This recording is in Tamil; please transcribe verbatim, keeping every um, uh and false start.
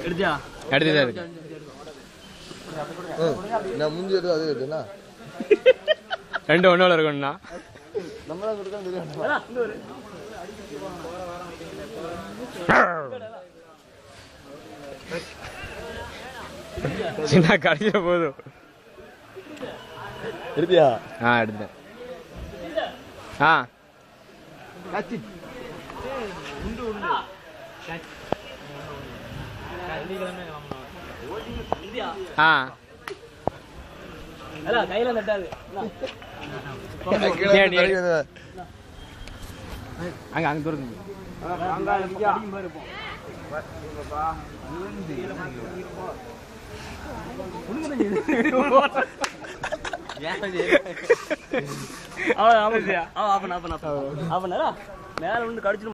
எடுத்தியா எடுத்துதான் இருக்கு நான் முந்தி எடுத்து அது எடுத்துனா ரெண்டு ஒன்னோட இருக்கும்ண்ணா நம்மளா கொடுத்தா தெரியும் சின்ன கடைசியில் போதும் எடுத்தியா ஆ எடுத்தேன் ஆ ஆ கையில நட்டாது அங்க அங்க தூரம் அவன் அவன் அவன் அவன் அவன் மேல ஒன்று கடிச்சு